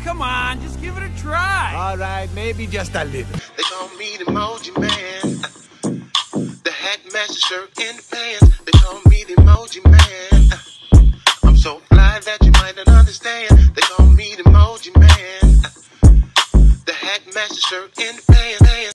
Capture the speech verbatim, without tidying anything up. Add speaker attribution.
Speaker 1: come on, just give it a try.
Speaker 2: All right, maybe just a little.
Speaker 3: They call me the Emoji Man, the hat match the shirt and the pants. They call me the Emoji Man. I'm so fly that you might not understand. They call me the Emoji Man, the hat match the shirt and the pants.